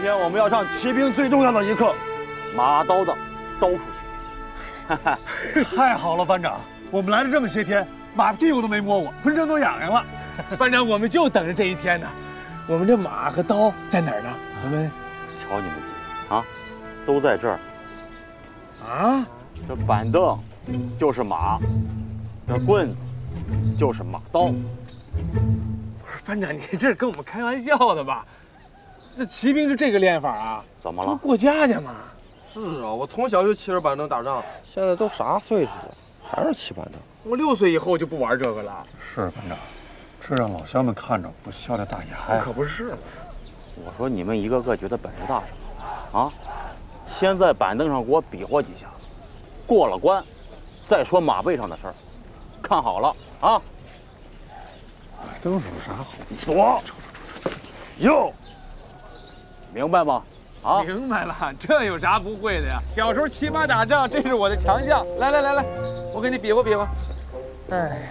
天我们要上骑兵最重要的一课——马刀的刀术学。 太好了，班长，我们来了这么些天，马屁股都没摸过，浑身都痒痒了。 班长，我们就等着这一天呢。我们这马和刀在哪儿呢？我们瞧你们几个啊，都在这儿。 啊， 这板凳就是马，这棍子就是马刀。 不是班长，你这是跟我们开玩笑的吧？这骑兵就这个练法啊？ 怎么了？ 过家家嘛。 是啊，我从小就骑着板凳打仗，现在都啥岁数了，还是骑板凳。 我6岁以后就不玩这个了。 是班长，这让老乡们看着不笑掉大牙呀。 可不是嘛。 我说你们一个个觉得本事大什么啊？先在板凳上给我比划几下，过了关，再说马背上的事儿。看好了啊！ 板凳上有啥好比？ 左，右，明白吗？啊， 明白了，这有啥不会的呀？小时候骑马打仗，这是我的强项。来，我给你比划比划。哎，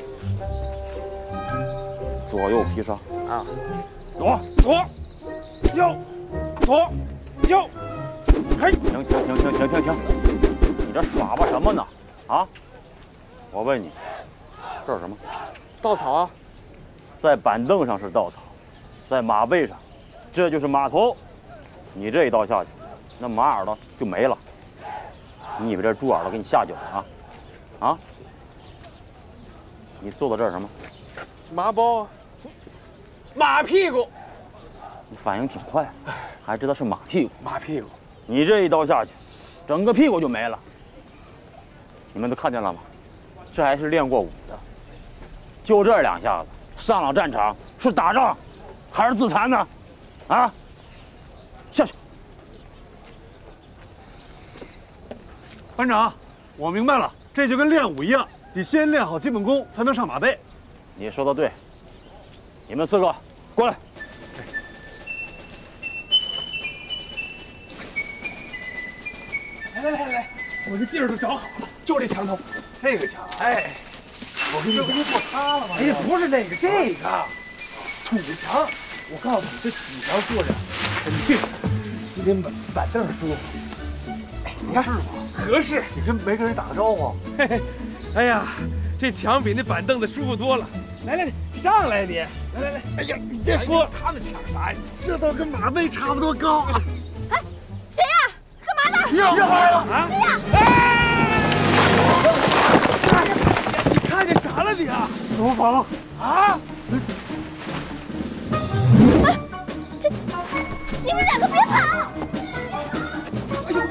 左右劈杀啊， 左， 右，左，右，嘿， 停！你这耍吧什么呢？啊！我问你，这是什么？ 稻草啊！ 在板凳上是稻草，在马背上，这就是马头。你这一刀下去，那马耳朵就没了。你以为这猪耳朵给你下酒了啊？啊！你坐到这儿什么？ 麻包，马屁股。 你反应挺快，还知道是马屁股。 马屁股， 你这一刀下去，整个屁股就没了。你们都看见了吗？这还是练过武的，就这2下子，上了战场是打仗，还是自残呢？啊！下去。 班长，我明白了，这就跟练武一样，得先练好基本功，才能上马背。 你说的对。你们4个过来。 来，我这地儿都找好了，就这墙头。 这个墙， 哎， 我跟你讲，这不是过塌了吗？ 哎呀，不是那个，这个土墙。我告诉你，这土墙坐着肯定比这板凳舒服。 你看是吗？ 合适。 你没跟人打个招呼？ 嘿嘿，哎呀，这墙比那板凳子舒服多了。来，上来你。来，哎呀，你别说，他们抢啥呀？ 这都跟马背差不多高。 哎，谁呀？干嘛呢？ 又来了啊！ 谁呀？ 你看见啥了你啊？ 怎么跑了？ 啊！ 你们2个别跑！ 哎呦，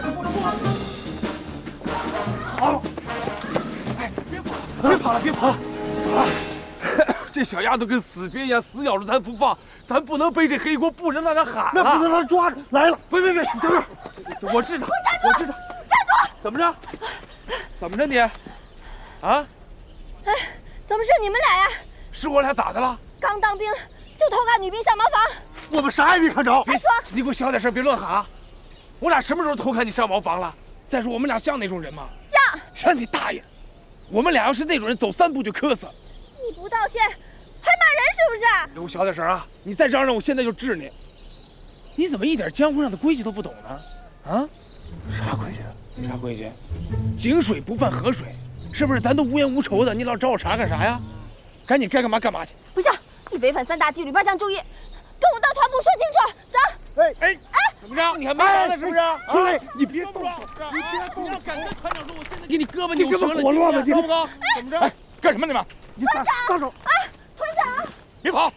好，哎，别跑了！这小丫头跟死鳖一样，死咬着咱不放，咱不能背这黑锅，不能让她喊那不能让他抓着。来了， 别，你等会儿，我知道， 站住！ 怎么着你？啊？ 哎，怎么是你们俩呀？ 是我俩咋的了？ 刚当兵就偷看女兵上茅房。 我们啥也没看着。 别说，你给我小点声，别乱喊啊！我俩什么时候偷看你上茅房了？再说我们俩像那种人吗？像你大爷！我们俩要是那种人，走3步就磕死。 你不道歉，还骂人是不是？ 给我小点声啊！你再嚷嚷，我现在就治你！你怎么一点江湖上的规矩都不懂呢？啊？ 啥规矩？ 井水不犯河水，是不是？咱都无冤无仇的，你老找我茬干啥呀？赶紧该干嘛干嘛去！ 不行，你违反3大纪律8项注意，跟我到团部说清楚。走。 哎，怎么着？你还没完了是不是？ 出来，你别动手！ 你别动手！ 你要敢跟团长说，我现在给你胳膊扭折了， 你这么火乱的， 高不高？怎么着？哎，干什么你们？ 你撒手！ 哎，团长， 别跑！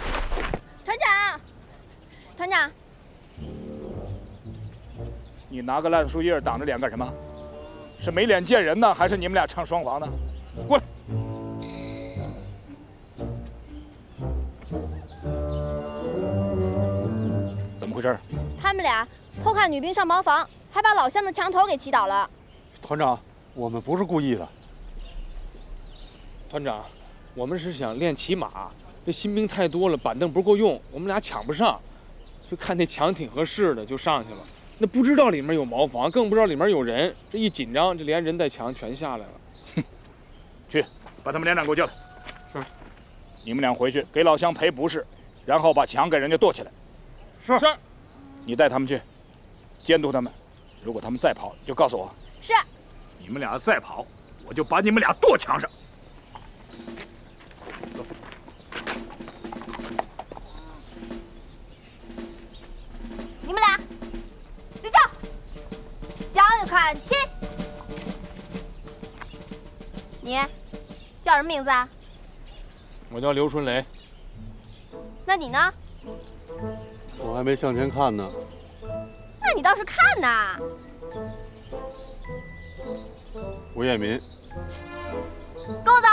团长， 你拿个烂树叶挡着脸干什么？是没脸见人呢，还是你们俩唱双簧呢？过来！怎么回事？ 他们俩偷看女兵上茅房，还把老乡的墙头给骑倒了。 团长，我们不是故意的。 团长，我们是想练骑马，这新兵太多了，板凳不够用，我们俩抢不上，就看那墙挺合适的，就上去了。那不知道里面有茅房，更不知道里面有人，这一紧张，这连人带墙全下来了。 哼，去把他们连长给我叫来。 是。 你们俩回去给老乡赔不是，然后把墙给人家剁起来。 是。 你带他们去，监督他们。如果他们再跑，就告诉我。 是。 你们俩再跑，我就把你们俩剁墙上。 你们俩立正，向右看齐。你叫什么名字啊？ 我叫刘春雷。 那你呢？ 我还没向前看呢。 那你倒是看呐！ 吴彦民， 跟我走。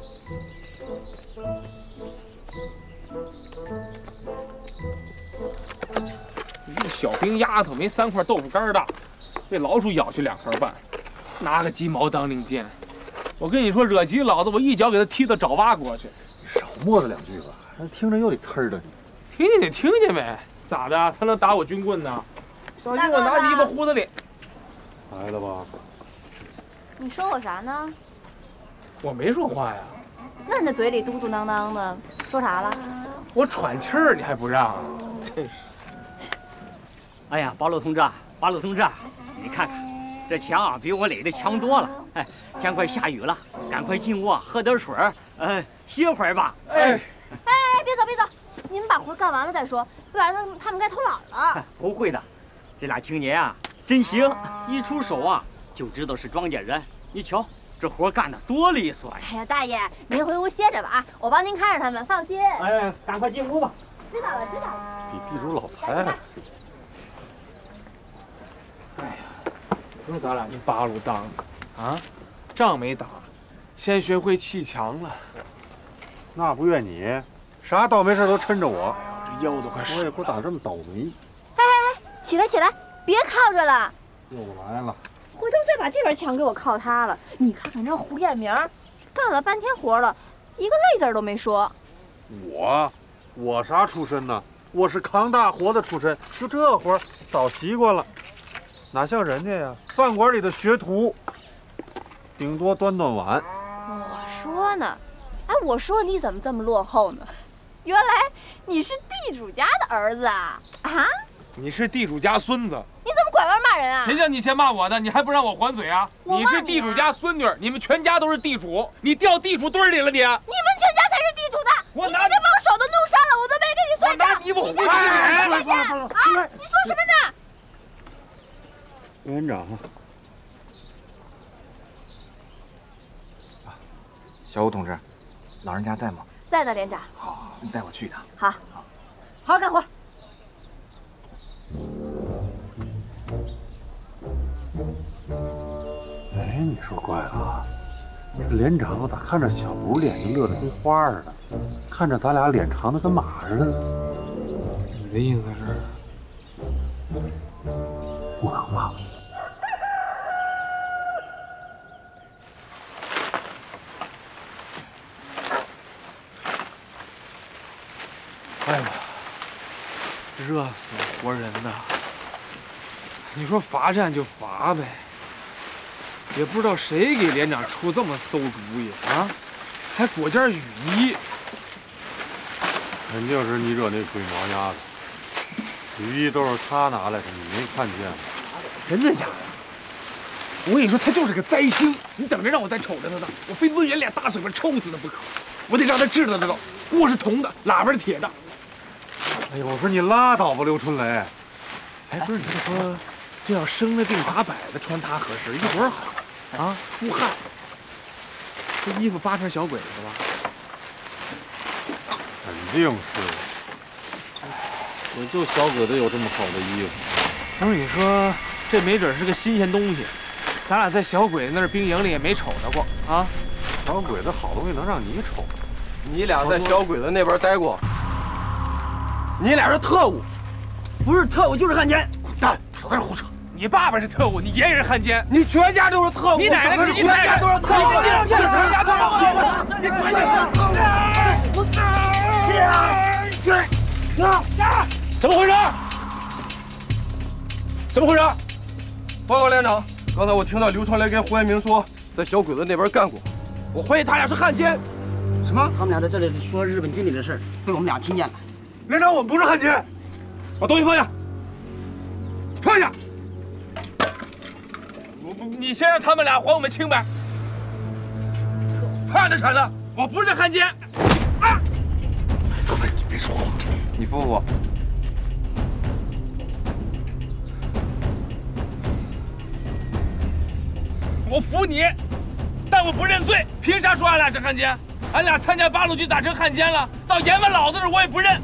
一小冰丫头没3块豆腐干大，被老鼠咬去2块半，拿个鸡毛当令箭。我跟你说，惹急老子，我一脚给他踢到爪哇过去。 少磨叨2句吧，听着有点忒的你。 听见就听见呗，咋的？他能打我军棍呢？小心我拿泥巴糊他脸。 来了吧？ 你说我啥呢？ 我没说话呀。 那你那嘴里嘟嘟囔囔的，说啥了？ 我喘气儿，你还不让啊？真是。 哎呀，八路同志啊，八路同志啊，你看看，这墙啊比我垒的强多了。哎，天快下雨了，赶快进屋喝点水儿，歇会儿吧。 哎，别走别走，你们把活干完了再说，不然他们该偷懒了。 不会的，这俩青年啊真行，一出手啊就知道是庄稼人。你瞧，这活干得多利索呀！ 哎呀，大爷，您回屋歇着吧啊，我帮您看着他们，放心。 哎，赶快进屋吧。 知道了知道了。 比地主老财还。 哎呀，说咱俩这八路当的啊，仗没打，先学会砌墙了。 那不怨你，啥倒霉事都抻着我， 这腰都快我也不咋这么倒霉。 起来起来，别靠着了。 又来了。 回头再把这边墙给我靠塌了。你看看这胡彦明，干了半天活了，一个累字都没说。 我啥出身呢？我是扛大活的出身，就这活早习惯了，哪像人家呀，饭馆里的学徒，顶多端端碗。 我说呢，哎，我说你怎么这么落后呢？原来你是地主家的儿子啊！啊？ 你是地主家孙子。 你怎么拐弯骂人啊？ 谁叫你先骂我的？你还不让我还嘴啊？你是地主家孙女，你们全家都是地主，你掉地主堆里了你！你们全家才是地主的！你今天把我手都弄伤了，我都没给你算账。 我拿泥巴糊你！ 啊！你说什么呢？ 委员长， 小吴同志，老人家在吗？ 在呢，连长。 好，你带我去一趟。 好，好好干活。 哎，你说怪了啊，这连长咋看着小吴脸就乐得跟花似的，看着咱俩脸长得跟马似的？ 你的意思是？ 不能吧？ 哎呀，热死活人呐！你说罚站就罚呗，也不知道谁给连长出这么馊主意啊，还裹件雨衣。 肯定是你惹那鬼毛丫头，雨衣都是他拿来的，你没看见吗？ 真的假的？我跟你说，他就是个灾星，你等着让我再瞅着他呢，我非抡圆脸大嘴巴抽死他不可！我得让他知道锅是铜的，喇叭是铁的。 哎呀，我说你拉倒吧，刘春雷。 哎，不是你这说，这要生了病打摆的穿它合适，一会儿好啊，出汗。这衣服八成小鬼子吧？ 肯定是。也就小鬼子有这么好的衣服。 不是你说，这没准是个新鲜东西，咱俩在小鬼子那儿兵营里也没瞅着过啊。 小鬼子好东西能让你瞅？ 你俩在小鬼子那边待过，你俩是特务， 不是特务就是汉奸。 滚蛋！少跟人胡扯！你爸爸是特务，你爷爷是汉奸， 你全家都是特务， 你奶奶是全家都是特务，你全家都是特务，你全家都是特务。怎么回事？怎么回事？ 报告连长，刚才我听到刘传雷跟胡彦明说在小鬼子那边干过，我怀疑他俩是汉奸。 什么？他们俩在这里说日本军里的事儿，被我们俩听见了。 连长，我们不是汉奸。 把东西放下。 放下！ 你先让他们俩还我们清白。 怕的产了， 我不是汉奸。 啊！主任，你别说话， 你服不服？ 我服你，但我不认罪。凭啥说俺俩是汉奸？俺俩参加八路军打成汉奸了，到阎王老子这儿我也不认。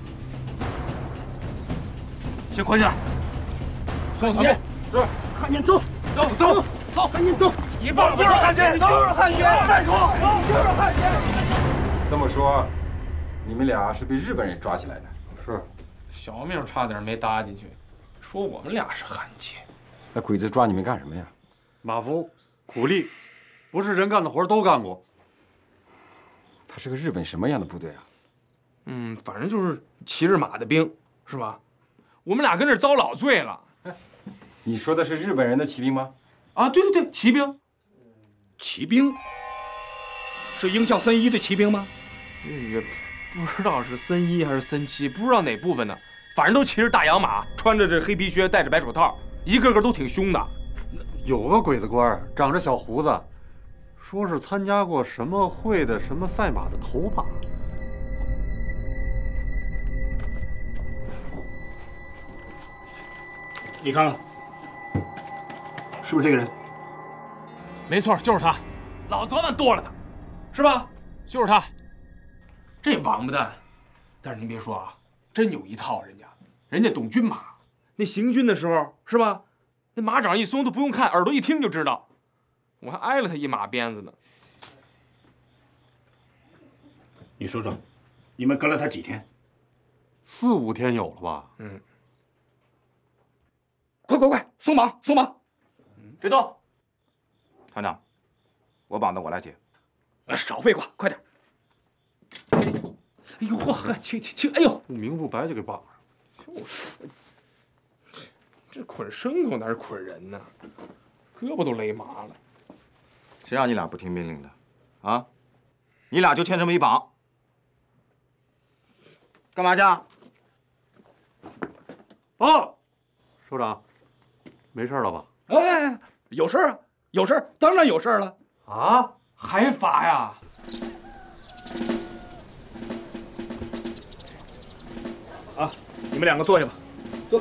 先捆起来，送他们。 是， 汉奸走， 走， 汉奸走。 一帮就是汉奸，都是汉奸。 再说， 就是汉奸。 这么说，你们俩是被日本人抓起来的？ 是， 小命差点没搭进去，说我们俩是汉奸。 那鬼子抓你们干什么呀？ 马夫、苦力，不是人干的活都干过。 他是个日本什么样的部队啊？ 反正就是骑着马的兵，是吧？我们俩跟这儿遭老罪了。 你说的是日本人的骑兵吗？ 啊，对对对，骑兵。 骑兵？是英校森一的骑兵吗？ 也不知道是森一还是森七，不知道哪部分的，反正都骑着大洋马，穿着这黑皮靴，戴着白手套，一个个都挺凶的。 有个鬼子官，长着小胡子，说是参加过什么会的什么赛马的头把。 你看看，是不是这个人？ 没错，就是他。老早晚剁了他，是吧？就是他。这王八蛋！但是您别说啊，真有一套，人家懂军马。那行军的时候，是吧？那马掌一松都不用看，耳朵一听就知道。我还挨了他一马鞭子呢。 你说说，你们跟了他几天 ？4、5天有了吧？ 快，松绑，松绑！别动！ 团长，我绑的我来解。 少废话，快点！ 哎呦嚯呵，轻！哎呦， 不明不白就给绑上。 就是，这捆牲口哪是捆人呢？胳膊都勒麻了。 谁让你俩不听命令的？啊？你俩就欠这么一绑。干嘛去？ 哦，首长，没事了吧？ 哎，有事啊，有事，当然有事了。 啊？ 还罚呀？ 啊，你们两个坐下吧，坐。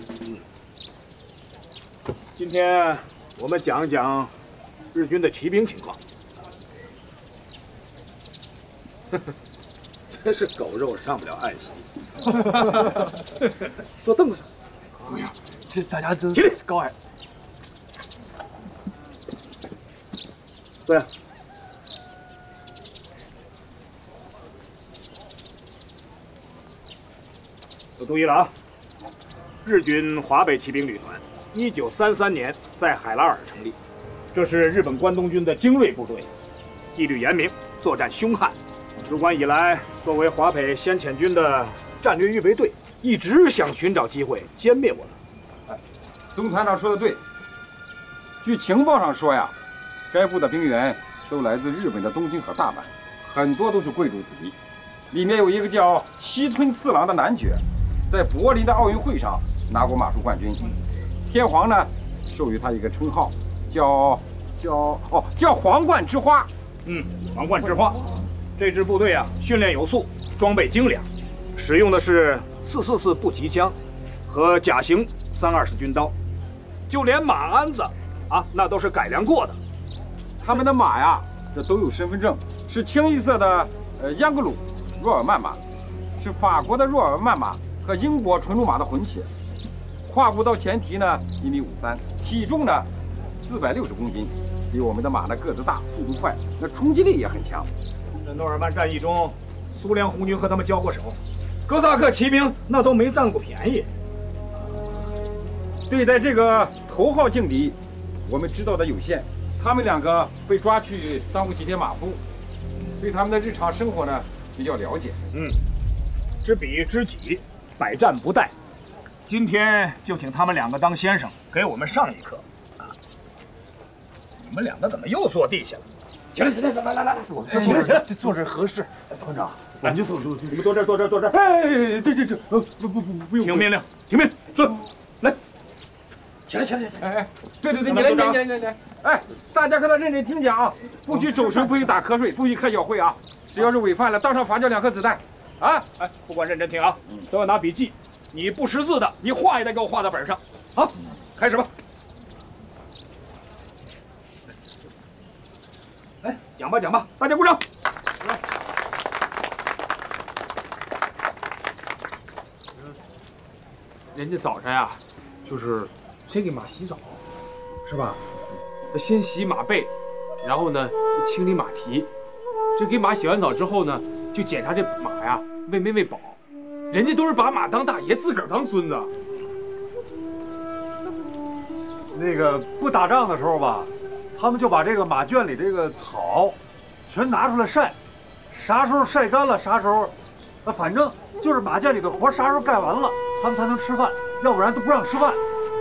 今天我们讲一讲日军的骑兵情况。真是狗肉上不了岸席。坐凳子上。 不要，这大家都起立， 高矮。 对。都注意了啊！日军华北骑兵旅团，1933年在海拉尔成立，这是日本关东军的精锐部队，纪律严明，作战凶悍。入关以来，作为华北先遣军的战略预备队，一直想寻找机会歼灭我们。 总团长说的对。据情报上说呀，该部的兵员都来自日本的东京和大阪，很多都是贵族子弟。里面有一个叫西村次郎的男爵，在柏林的奥运会上拿过马术冠军。天皇呢，授予他一个称号，叫皇冠之花。 皇冠之花。这支部队啊，训练有素，装备精良，使用的是444步骑枪和甲型320军刀，就连马鞍子啊，那都是改良过的。 他们的马呀，这都有身份证，是清一色的央格鲁若尔曼马，是法国的若尔曼马和英国纯路马的混血。胯骨到前蹄呢1.53米，体重呢460公斤，比我们的马呢个子大，速度快，那冲击力也很强。 在诺尔曼战役中，苏联红军和他们交过手，哥萨克骑兵那都没占过便宜。 对待这个头号劲敌，我们知道的有限。他们两个被抓去当过几天马夫，对他们的日常生活呢比较了解。 知彼知己，百战不殆。今天就请他们两个当先生，给我们上一课。你们两个怎么又坐地下了？起来，来， 这坐这合适。团长， 俺就坐，你们坐这儿。 哎，这，不用。 听命令，听命，坐，来。 起来！ 哎，对，你来！哎，大家可得认真听讲啊，不许走神，不许打瞌睡，不许开小会啊！只要是违犯了，当场罚交2颗子弹。啊！ 哎，不管认真听啊，都要拿笔记。你不识字的，你画也得给我画到本上。好，开始吧。来，讲吧，大家鼓掌。 人家早晨呀，就是先给马洗澡，是吧？先洗马背，然后呢清理马蹄。这给马洗完澡之后呢，就检查这马呀喂没喂饱。人家都是把马当大爷，自个儿当孙子。 那个不打仗的时候吧，他们就把这个马圈里这个草全拿出来晒，啥时候晒干了啥时候，反正就是马圈里的活啥时候干完了，他们才能吃饭，要不然都不让吃饭。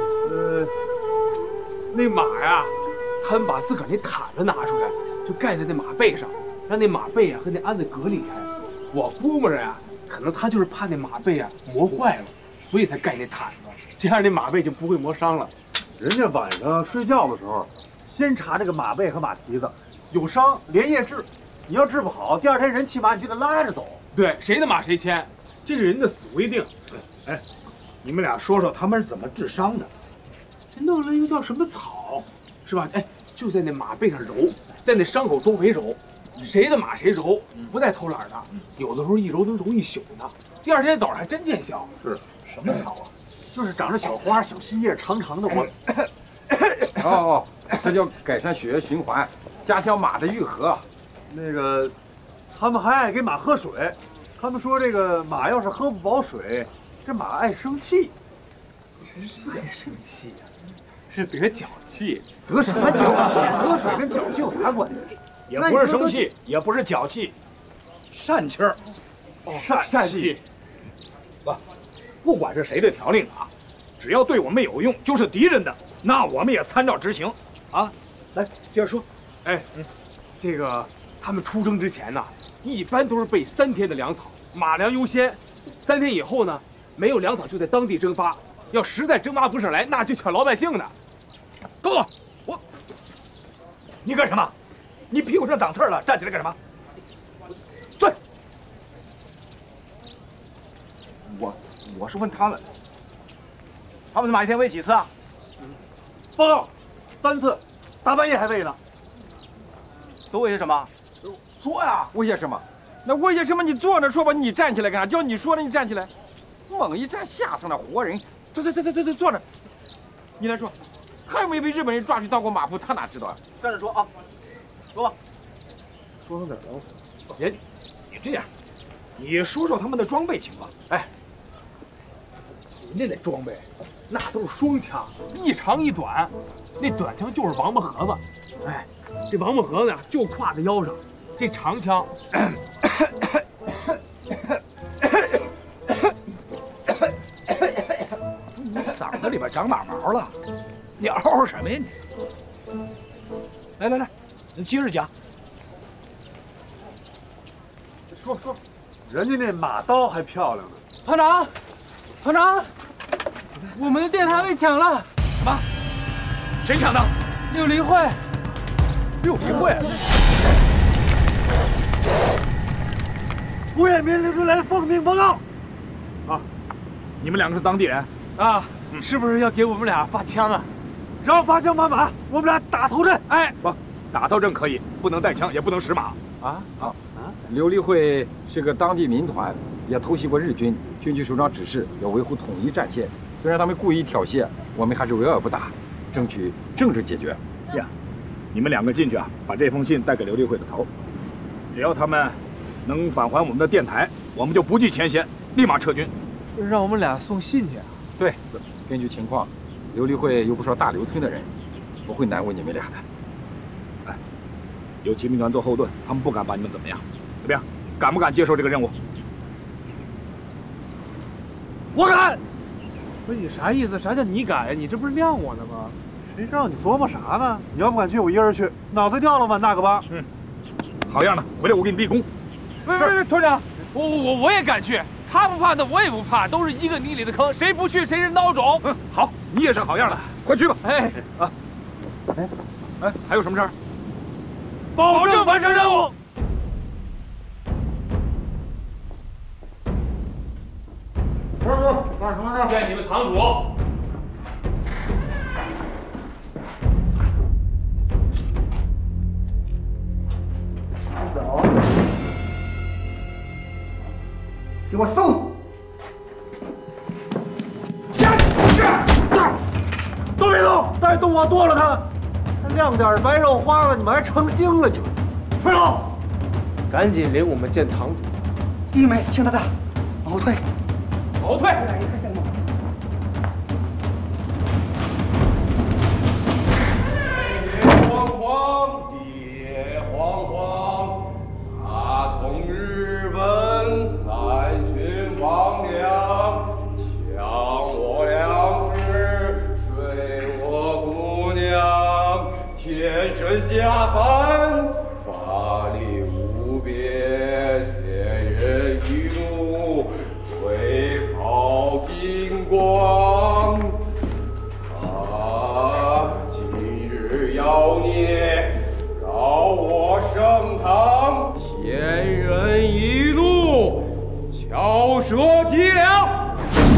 那马呀，他们把自个儿那毯子拿出来，就盖在那马背上，让那马背啊和那鞍子隔离开。我估摸着呀，可能他就是怕那马背啊磨坏了，所以才盖那毯子，这样那马背就不会磨伤了。 人家晚上睡觉的时候，先查这个马背和马蹄子，有伤连夜治。你要治不好，第2天人骑马你就得拉着走。 对，谁的马谁牵，这是人的死规定。 哎，你们俩说说他们是怎么治伤的？ 这弄了一个叫什么草，是吧？哎，就在那马背上揉，在那伤口周围揉，谁的马谁揉，不带偷懒的。有的时候一揉能揉一宿呢，第2天早上还真见效。 是什么草啊？ 就是长着小花、小细叶，长长的。 这叫改善血液循环，加强马的愈合。 那个，他们还爱给马喝水。他们说这个马要是喝不饱水，这马爱生气。 真是爱生气呀，是得脚气。 得什么脚气？喝水跟脚气有啥关系？ 也不是生气，也不是脚气，疝气儿。 疝气。 不管是谁的条令啊，只要对我们有用，就是敌人的，那我们也参照执行。啊，来接着说。 哎，这个他们出征之前呢，一般都是备3天的粮草，马粮优先。3天以后呢，没有粮草就在当地蒸发。要实在蒸发不上来，那就抢老百姓的。 够了，你干什么？你屁股上长刺了，站起来干什么？对，我是问他们的马一天喂几次啊？ 报告，3次，大半夜还喂呢。 都喂些什么？说呀！ 喂些什么？那喂些什么？你坐着说吧，你站起来干啥？叫你说了，你站起来，猛一站吓死那活人。对，坐着。你来说，他又没被日本人抓去当过马夫，他哪知道啊？ 站着说啊，说吧。 说到哪儿了？ 你这样，你说说他们的装备情况。 哎，人家那装备，那都是双枪，一长一短。那短枪就是王八盒子，哎，这王八盒子呀就挎在腰上，这长枪。 嗓子里边长马毛了，你嗷嗷什么呀你？来，你接着讲。 说，人家那马刀还漂亮呢。 团长，我们的电台被抢了。 什么？谁抢的？ 六离会。 胡彦民刘春雷奉命报告。 啊，你们2个是当地人啊？是不是要给我们俩发枪啊？ 只要发枪把马，我们俩打头阵。 哎， 不，打头阵可以，不能带枪，也不能使马。 琉璃会是个当地民团，也偷袭过日军。军区首长指示要维护统一战线，虽然他们故意挑衅，我们还是围而不打，争取政治解决。 呀，你们2个进去啊，把这封信带给琉璃会的头，只要他们能返还我们的电台，我们就不计前嫌，立马撤军。 让我们俩送信去啊？ 对，根据情况，琉璃会有不少大刘村的人，不会难为你们俩的。 哎，有骑兵团做后盾，他们不敢把你们怎么样。怎么样？敢不敢接受这个任务？ 我敢。 不是你啥意思？啥叫你敢呀？你这不是晾我呢吗？ 谁让你琢磨啥呢？你要不敢去，我一人去，脑袋掉了吗？那个吧。 好样的！回来我给你立功。 别，团长，我也敢去。他不怕，那我也不怕，都是一个泥里的坑，谁不去谁是孬种。 好，你也是好样的。 快去吧！ 哎， 哎，还有什么事儿？ 保证完成任务。 干什么呢？ 见你们堂主。 走，给我送！ 都别动，再动我剁了他！还亮点白肉花了，你们还成精了你们？退后！赶紧领我们见堂主。 弟妹，听他的，往后退。 往后退。 来，看相貌。 烈煌煌，大同日本，三军亡两，抢我粮食，睡我姑娘，天神下凡，法力无边，天人一怒，挥袍金光。今日妖孽扰我盛唐，天人一怒，巧舌伎俩。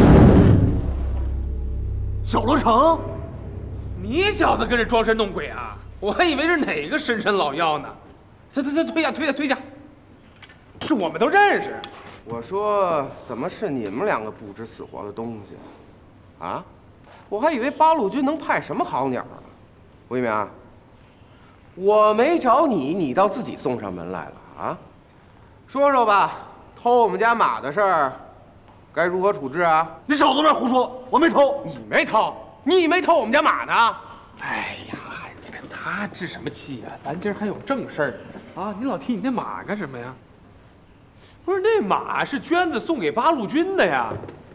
小罗成， 你小子跟着装神弄鬼啊！我还以为是哪个神神老妖呢。退下！是我们都认识。 我说，怎么是你们两个不知死活的东西啊？我还以为八路军能派什么好鸟呢。吴一鸣，我没找你，你倒自己送上门来了啊！说说吧，偷我们家马的事儿，该如何处置啊？ 你少在那胡说，我没偷。 你没偷我们家马呢？ 哎呀，你跟他置什么气呀？咱今儿还有正事儿啊！你老提你那马干什么呀？不是，那马是娟子送给八路军的呀。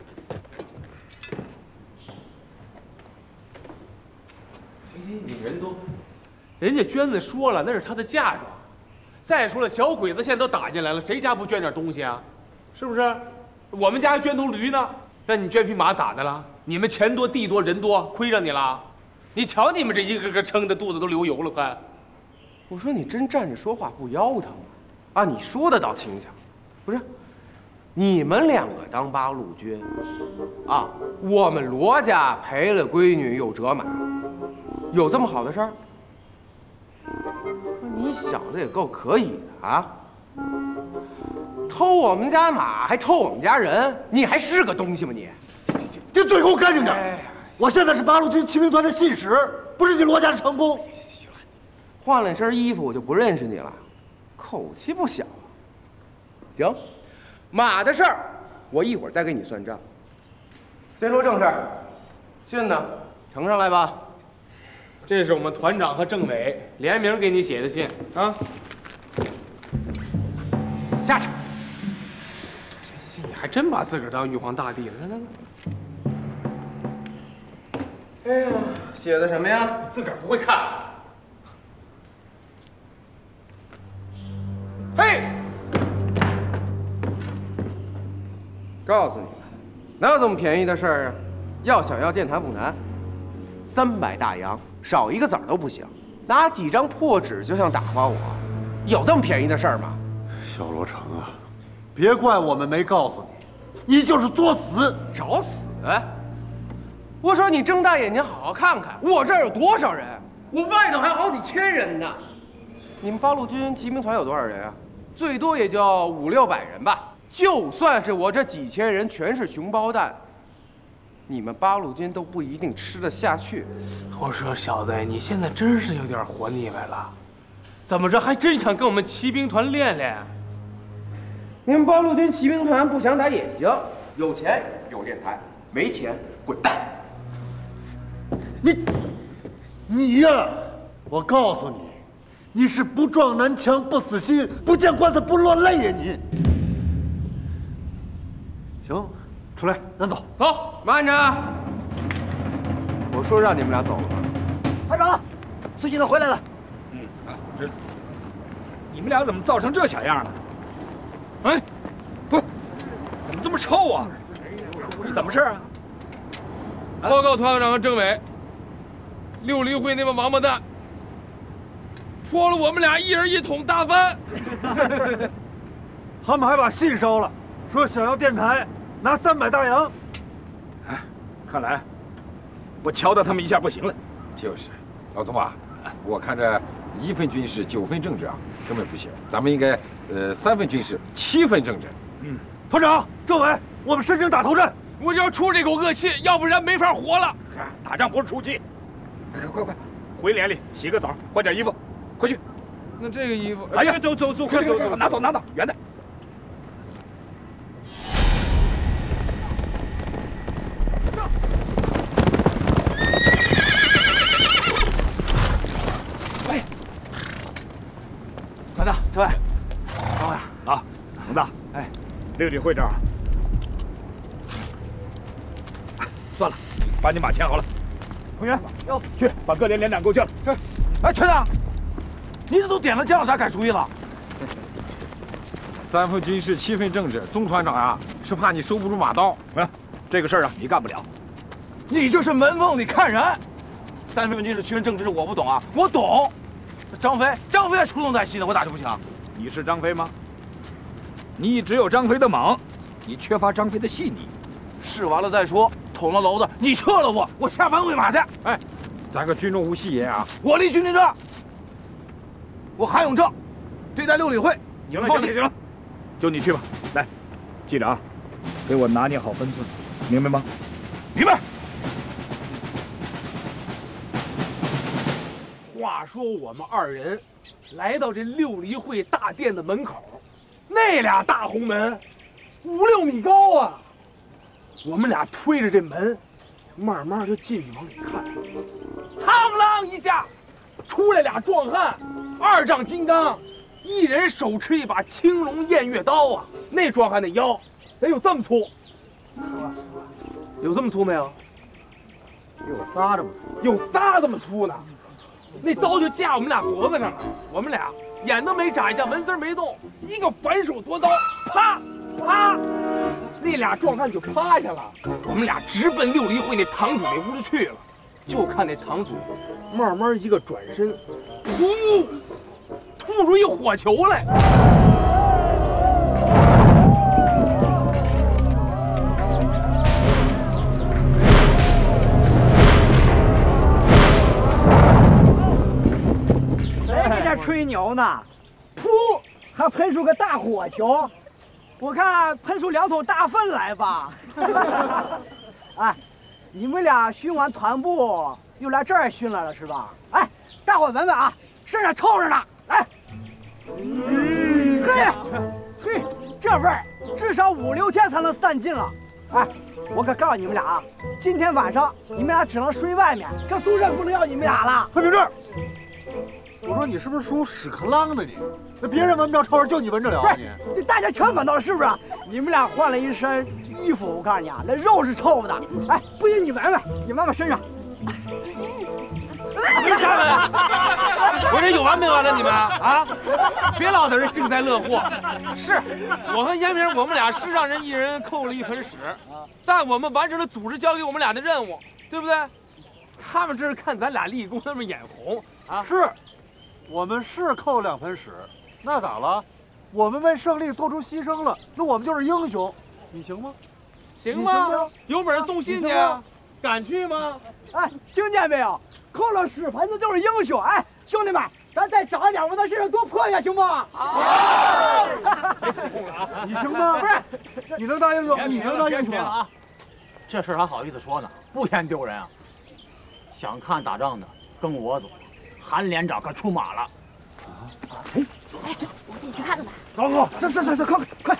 行，你人多，人家娟子说了，那是她的嫁妆。再说了，小鬼子现在都打进来了，谁家不捐点东西啊？是不是？我们家还捐头驴呢，让你捐匹马咋的了？你们钱多地多人多，亏着你了。你瞧你们这一个个撑的肚子都流油了，快！ 我说你真站着说话不腰疼啊？你说的倒轻巧，不是？你们两个当八路军，啊，我们罗家赔了闺女又折马，有这么好的事儿？你小子也够可以的啊！偷我们家马还偷我们家人，你还是个东西吗你？ 你嘴给我干净点！我现在是八路军骑兵团的信使，不是你罗家的长工。 换了身衣服我就不认识你了，口气不小啊。行，马的事儿我一会儿再跟你算账。先说正事儿，信呢，呈上来吧。 这是我们团长和政委联名给你写的信啊。 下去。 行，你还真把自个儿当玉皇大帝了。来。 哎呀，写的什么呀？ 自个儿不会看。嘿， 告诉你们，哪有这么便宜的事儿啊？要想要建坛不难，300大洋，少一个子儿都不行。拿几张破纸就想打发我，有这么便宜的事儿吗？ 小罗成啊，别怪我们没告诉你，你就是作死， 找死！我说你睁大眼睛好好看看，我这儿有多少人？我外头还有好几千人呢。你们八路军骑兵团有多少人啊？最多也就500-600人吧。就算是我这几千人全是熊包蛋，你们八路军都不一定吃得下去。 我说小子，你现在真是有点活腻歪了，怎么着还真想跟我们骑兵团练练？ 你们八路军骑兵团不想打也行，有钱有电台，没钱滚蛋！ 你呀，我告诉你，你是不撞南墙不死心，不见棺材不落泪呀你！行，出来，咱走。 走， 慢着！我说让你们俩走了吗？ 团长，孙先生回来了。 你们俩怎么造成这小样了？哎，不，怎么这么臭啊？怎么事啊？ 报告团长和政委， 六离会那帮王八蛋泼了我们俩一人一桶大翻。 他们还把信烧了，说想要电台拿300大洋。 哎，看来我敲打他们一下不行了。 就是，老总啊，我看着1分军事9分政治啊，根本不行。咱们应该3分军事7分政治。 嗯，团长、政委，我们申请打头阵。 我就要出这口恶气，要不然没法活了。 打仗不是出气。快，回连里洗个澡，换件衣服，快去。 那这个衣服， 哎呀，走，快走，拿走，远点。 哎，团长，政委，等会儿啊，恒大， 哎， 六里会这儿。算了，把你马牵好了。同学，去把各连连长给我叫来。 是。哎，团长，你这都点了将，咋改主意了 ？3分军事7分政治，钟团长啊，是怕你收不住马刀。 这个事儿啊，你干不了。 你这是门缝里看人。3分军事7分政治我不懂啊，我懂。张飞也出动在西呢，我咋就不行？ 你是张飞吗？你只有张飞的猛，你缺乏张飞的细腻。 试完了再说。捅了娄子，你撤了我下班喂马去。 哎，咱可军中无戏言啊！ 我立军令状，我韩永正对待六里会，你们放心。 行了，就你去吧。来，记着啊，给我拿捏好分寸，明白吗？ 明白。 话说我们2人来到这六离会大殿的门口，那俩大红门5、6米高啊！我们俩推着这门，慢慢就进去往里看。苍啷一下，出来俩壮汉，2丈金刚，一人手持一把青龙偃月刀啊！那壮汉那腰得有这么粗，有这么粗没有？有仨这么粗呢。那刀就架我们俩脖子上了，我们俩眼都没眨一下，纹丝没动，一个反手夺刀，啪啪。那俩壮汉就趴下了，我们俩直奔六离会那堂主那屋就去了。就看那堂主慢慢一个转身，噗，吐出一火球来。 谁在这吹牛呢？噗，还喷出个大火球。我看喷出2桶大粪来吧！哎，你们俩训完团部又来这儿训来了是吧？哎，大伙闻闻啊，身上臭着呢！来，嘿，这味儿至少5、6天才能散尽了。哎，我可告诉你们俩啊，今天晚上你们俩只能睡外面，这宿舍不能要你们俩了。 快别这儿！我说你是不是属屎壳郎的你？那别人闻不着臭味，就你闻着了啊你？ 这大家全闻到了是不是？你们俩换了一身衣服，我告诉你啊，那肉是臭的。哎，不行，你闻闻，你闻闻身上。 别瞎闻！我这有完没完了你们啊？别老在这幸灾乐祸。是，我和严明，我们俩是让人一人扣了1盆屎，但我们完成了组织交给我们俩的任务，对不对？他们这是看咱俩立功，他们眼红啊。 是，我们是扣2盆屎，那咋了？我们为胜利做出牺牲了，那我们就是英雄，你行吗？ 行吗？有本事送信去啊！敢去吗？ 哎，听见没有？扣了屎盆子就是英雄！哎，兄弟们，咱再长点，往他身上多泼一下，行不？ 好。别起哄了啊！ 你行吗？ 不是， 你能当英雄，你能当英雄啊！这事还好意思说呢，不嫌丢人啊！想看打仗的，跟我走。韩连长可出马了。 哎，走，我跟你去看看吧。 走，快！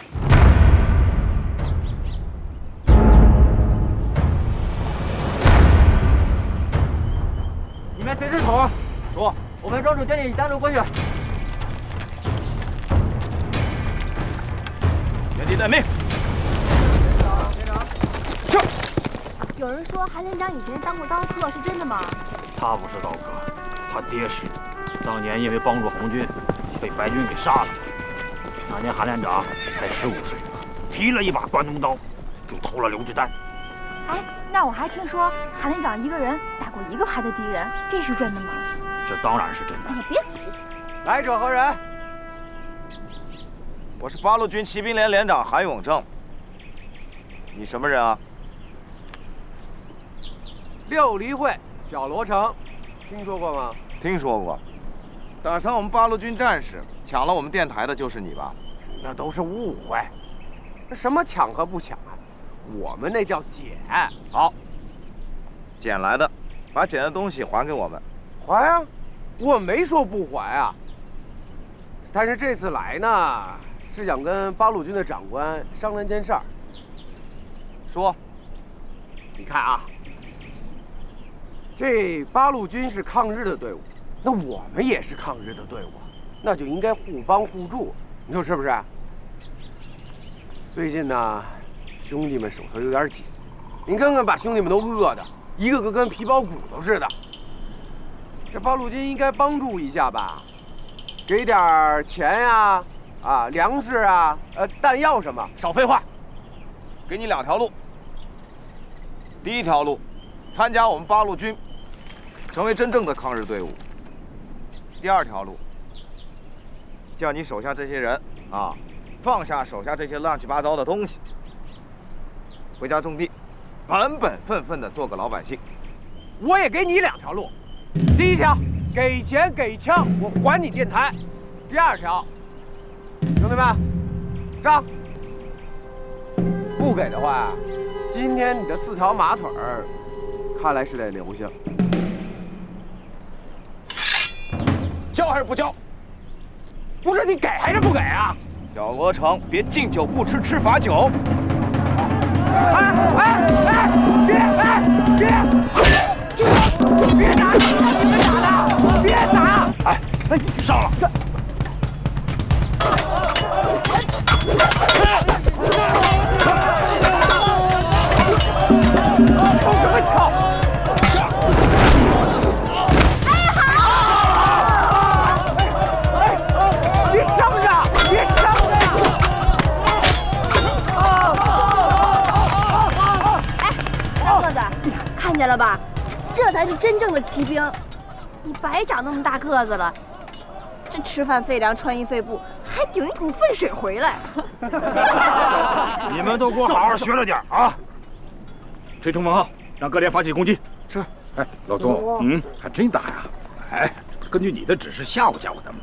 你们随时走。主，我们庄主叫你单独过去。 原地待命。 去。有人说韩连长以前当过刀客，是真的吗？ 他不是刀客，他爹是。当年因为帮助红军，被白军给杀了。那年韩连长才15岁，提了一把关东刀，就投了刘志丹。 哎，那我还听说韩连长一个人打过1个排的敌人，这是真的吗？ 这当然是真的。 哎呀，别急。 来者何人？ 我是八路军骑兵连连长韩永正。你什么人啊？ 六离会，小罗城，听说过吗？ 听说过。打伤我们八路军战士，抢了我们电台的就是你吧？ 那都是误会。那什么抢和不抢啊？我们那叫捡。 好，捡来的，把捡的东西还给我们。 还啊，我没说不还啊。但是这次来呢，是想跟八路军的长官商量件事儿。 说， 你看啊，这八路军是抗日的队伍，那我们也是抗日的队伍，那就应该互帮互助，你说是不是？最近呢，兄弟们手头有点紧，您看看把兄弟们都饿的一个个跟皮包骨头似的。这八路军应该帮助一下吧，给点钱呀，粮食啊，弹药什么，少废话。 给你2条路。第一条路，参加我们八路军，成为真正的抗日队伍。第2条路，叫你手下这些人放下手下这些乱七八糟的东西，回家种地，本本分分的做个老百姓。 我也给你2条路，第1条，给钱给枪，我还你电台；第2条，兄弟们，上！不给的话，今天你的4条马腿儿，看来是得留下。交还是不交？不是你给还是不给啊？ 小罗成，别敬酒不吃吃罚酒。 别打！你们打的，别打！ 哎，上了！ 冲什么抢？上！别伤着，别伤着呀！ 大个子，看见了吧？这才是真正的骑兵。你白长那么大个子了，这吃饭费粮，穿衣费布，还顶一桶粪水回来。 你们都给我好好学着点啊！吹冲锋号，让各连发起攻击。 是。哎，老宗，还真打呀？哎，根据你的指示吓唬吓唬他们。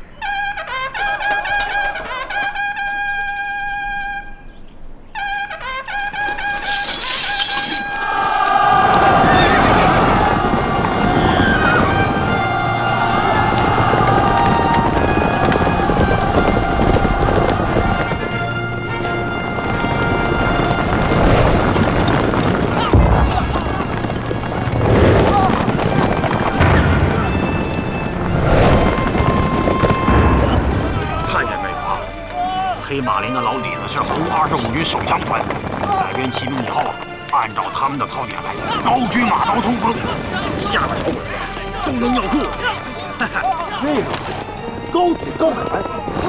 黑马林的老底子是红25军手枪团，改编骑兵以后，按照他们的操点来，高举马刀冲锋，下个头东门要住。 那个高举高砍。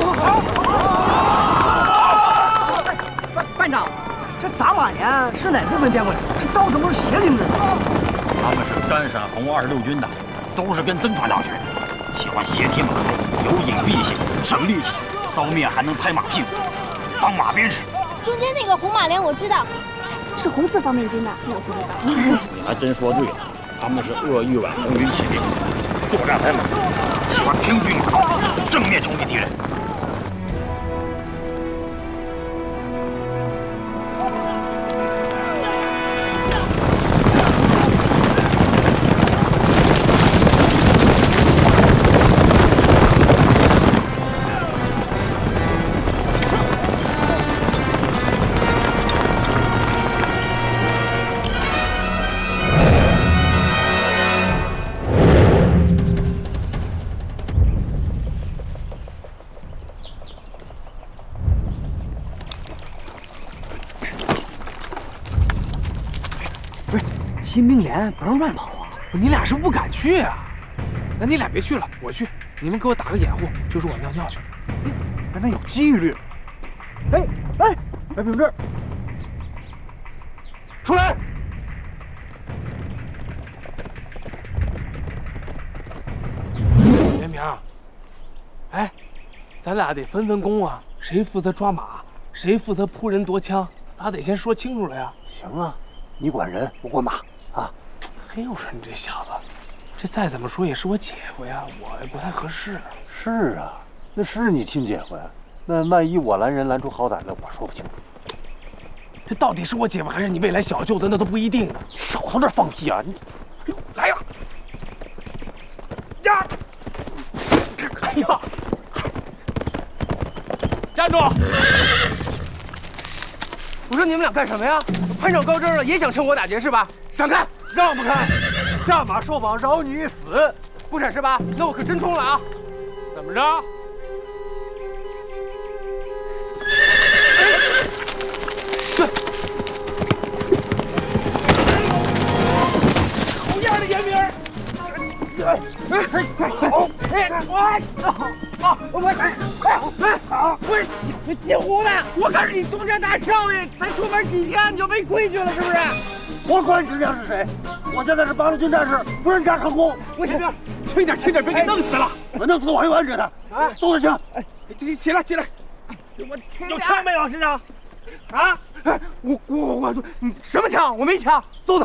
班长，这杂马连是哪部分编过来？这刀怎么是斜拎着呢？ 他们是甘陕红26军的，都是跟曾团长学的，喜欢斜踢马头，有隐蔽性，省力气。刀面还能拍马屁股，当马鞭使。 中间那个红马连我知道，是红四方面军的，我不知道。 你还真说对了，他们是鄂豫皖红军骑兵，作战很猛，喜欢平举马刀，正面冲击敌人。 新兵连不让乱跑啊！你俩是不敢去啊？那你俩别去了，我去。你们给我打个掩护，就说我尿尿去。 那有纪律。哎，白平志， 出来！ 平，哎，咱俩得分分工啊，谁负责抓马，谁负责扑人夺枪，咱得先说清楚了呀。 行啊，你管人，我管马啊。 嘿，我说你这小子，这再怎么说也是我姐夫呀，我也不太合适。 是啊，那是你亲姐夫呀。那万一我拦人拦出好歹来，我说不清楚。 这到底是我姐夫还是你未来小舅子，那都不一定呢。 少从这放屁啊！你来呀！呀！哎呀！站住！我说你们俩干什么呀？攀上高枝了，也想趁火打劫是吧？闪开！ 让不开！下马受绑，饶你一死！ 不闪是吧？那我可真冲了啊！怎么着？好样的，严明！你进屋呢？我可是你东家大少爷，才出门几天你就没规矩了是不是？ 我管你这家是谁？我现在是八路军战士，不是你家长工。 我轻点，轻点，轻点，别给弄死了！ 我弄死我还有完着呢！啊，动手枪！ 哎，起来，起来！我有枪没有身上？啊？哎，我，什么枪？我没枪， 搜他！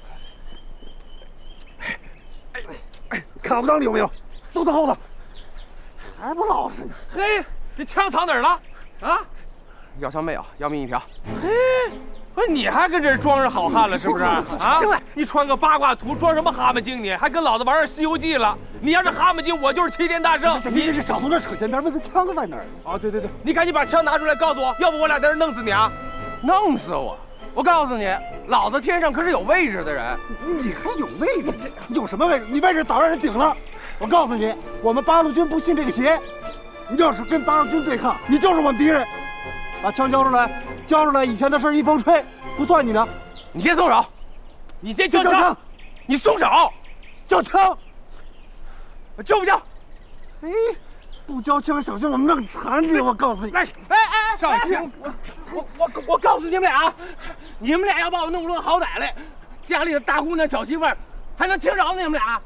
看不到你有没有？搜他后头！还不老实呢！ 嘿，这枪藏哪儿了？啊？要枪没有？要命一条！嘿，不是你还跟这儿装着好汉了是不是？啊？你穿个八卦图装什么蛤蟆精？你还跟老子玩《西游记》了？你要是蛤蟆精，我就是齐天大圣。 你少从这扯闲篇，问他枪在哪儿？ 哦，对，你赶紧把枪拿出来，告诉我，要不我俩在这弄死你啊！弄死我！我告诉你，老子天上可是有位置的人。 你还有位置？有什么位置？你位置早让人顶了。我告诉你，我们八路军不信这个邪。你要是跟八路军对抗，你就是我们敌人。把枪交出来，交出来！以前的事一风吹，不断你的。 你先松手，你先交枪，你松手， 交枪， 交不交？ 哎，不交枪，小心我们弄残你！我告诉你， 来，上刑！我告诉你们俩，你们俩要把我弄出个好歹来，家里的大姑娘小媳妇儿还能听着你们俩？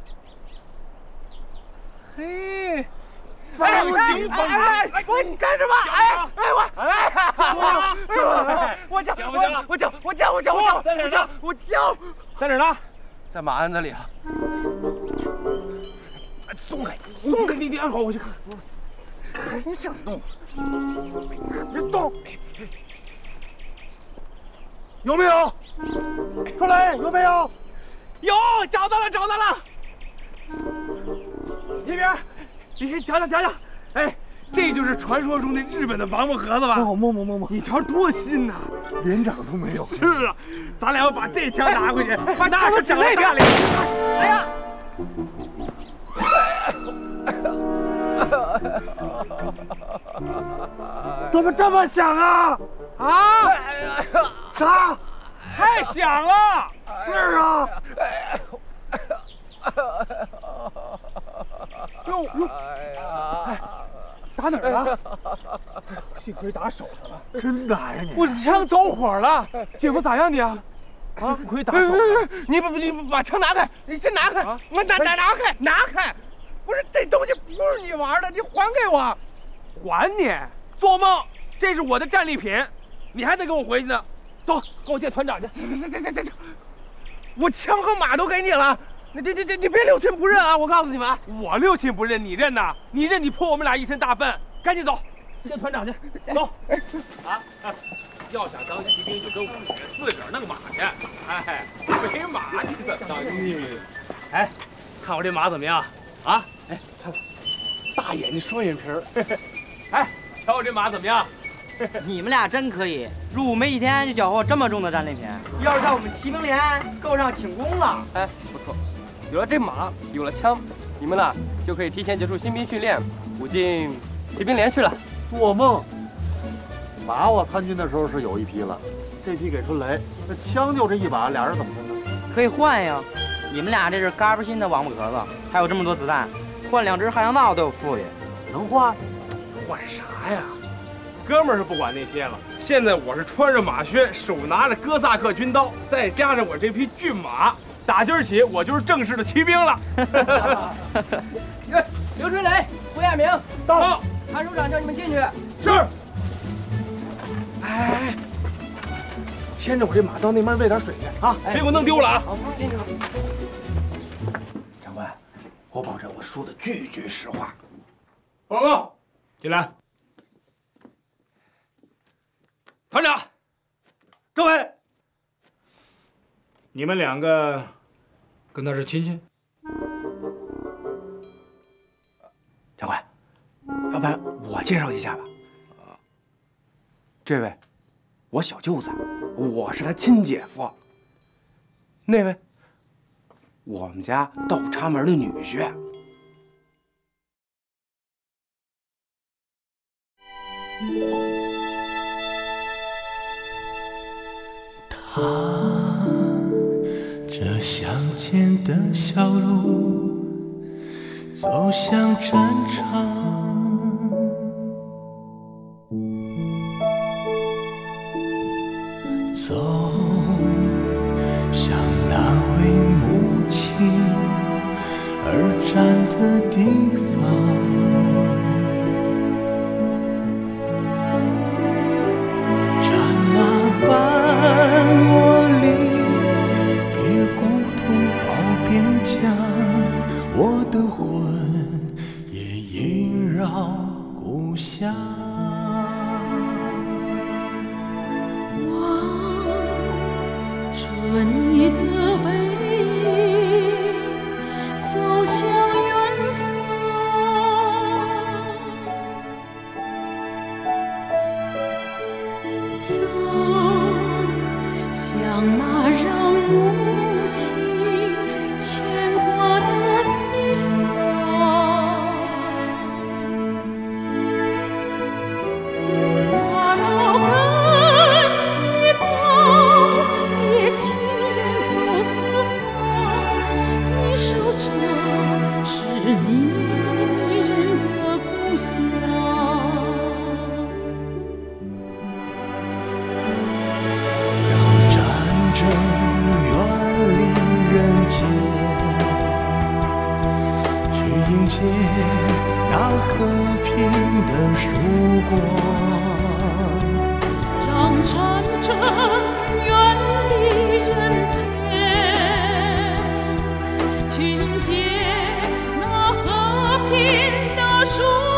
嘿，上刑！我你干什么？我交！在哪儿呢？在马鞍子里啊！松开！你按好，我去看。 还想动？别动！有没有？说来，有没有？ 有，找到了！这边，你瞧！哎，这就是传说中的日本的王八盒子吧？ 摸！ 你瞧多新呐， 连长都没有。 是啊，咱俩要把这枪拿回去，把那个整那边里。哎呀！ 怎么这么响啊？ 啊？ 啥？ 太响了！ 是啊。 哟，打哪儿了？幸亏打手上了。 真打呀你！ 我枪走火了，姐夫咋样你啊？啊，亏打手了。你把枪拿开，你先拿开，我拿开！不是这东西不是你玩的，你还给我！还你？做梦！这是我的战利品，你还得跟我回去呢。走，跟我见团长去。这，我枪和马都给你了，你别六亲不认啊！我告诉你们，我六亲不认，你认呐？你认你泼我们俩一身大粪，赶紧走，见团长去。走。啊！要想当骑兵，就跟我学，自个儿弄马去。哎，没马你怎么当骑兵？哎，看我这马怎么样？啊？哎，看，大眼睛双眼皮儿。哎，瞧我这马怎么样？ 你们俩真可以，入伍没几天就缴获这么重的战利品。要是在我们骑兵连，够上请功了。 哎，不错，有了这马，有了枪，你们俩就可以提前结束新兵训练，补进骑兵连去了。 做梦！马我参军的时候是有一匹了，这匹给春雷，那枪就这一把，俩人怎么分呢？ 可以换呀。你们俩这是嘎巴新的王八壳子，还有这么多子弹，换2支汉阳造都有富裕。 能换？ 换啥呀？哥们儿是不管那些了，现在我是穿着马靴，手拿着哥萨克军刀，再加上我这匹骏马，打今儿起我就是正式的骑兵了。 刘春雷、胡亚明到。 韩署长叫你们进去。 是。 哎，牵着我这马到那边喂点水去啊！ 别给我弄丢了啊！ 好，进去吧。 长官，我保证我说的句句实话。 报告，进来。 团长， 各位，你们两个跟他是亲戚？ 长官，要不然我介绍一下吧。这位，我小舅子，我是他亲姐夫。那位，我们家倒插门的女婿。 踏着乡间的小路，走向战场。走向那位母亲而站的地方，战马伴我离，别故土保边疆，我的魂也萦绕故乡。 你的背影走向远方，走向那让母亲牵挂的地方。马老跟你告别情。守着是你迷人的故乡， 让战争远离人间，去迎接那和平的曙光， 让战争远离人间。去迎接那和平的曙光。